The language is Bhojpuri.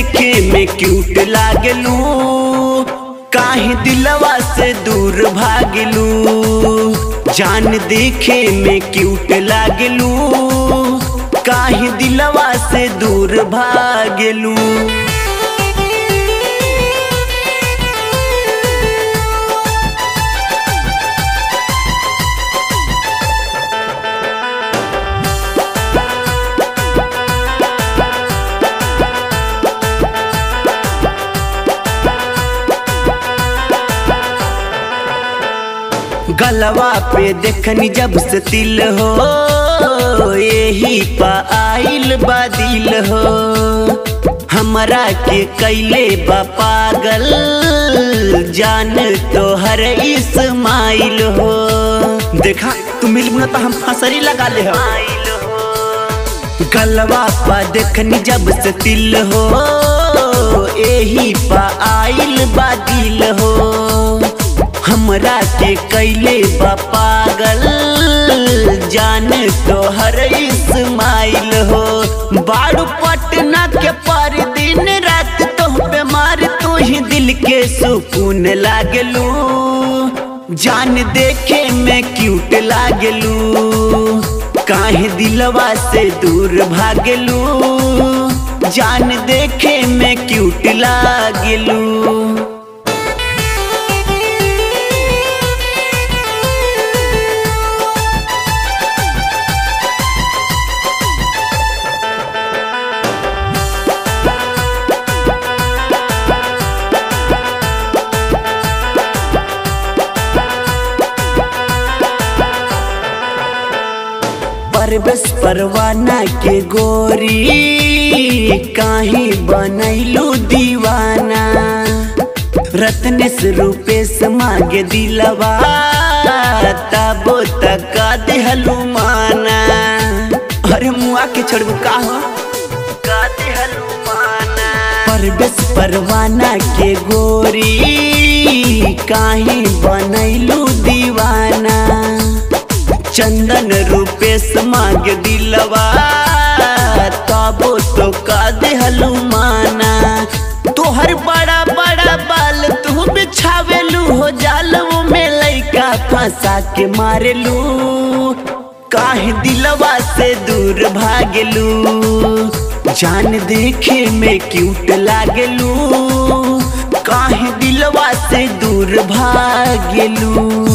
देखे में क्यूट लागलू, काहे दिलवा से दूर भागलू। जान देखे में क्यूट लागलू, काहे दिलवा से दूर भागलू। गलवा पे देखनी जब से तिल हो, यही पा आइल बा दिल हो। हमरा के कैले बा पागल, जान तो हर इस्माइल हो। देखा तू मिलबू ना तो हम फसरी लगा ले हो। गलवा पा देखनी जब से तिल हो, यही पा आइल बा दिल हो। हमरा के कैले बा पागल, जान तो हर इस्माइल हो। बारू पटना के पर दिन रात तो पे मार, तू ही दिल के सुकून लागलू। जान देखे में क्यूट लागलू, काहे दिलवा से दूर भागलू। जान देखे में क्यूट लागलू। परवेश परवाना के गोरी, काहे बनैलू दीवाना। रत्नेश रूपेश मांगे दिलवा, तबो तक देहलू माना। अरे मुआ के छोड़बू का हो, का देहलू माना। परवेश परवाना के गोरी, काहे बनैलू दीवाना। चंदन रूपेश मांग दिलवा, तबो तो का देहलू माना। तोहर बड़ा बड़ा बाल तू बिछावेलू हो, जालू में लइका फंसा के मारेलू। काहे दिलवा से दूर भागलू, जान देखे में क्यूट लागलू। काहे दिलवा से दूर भागलू।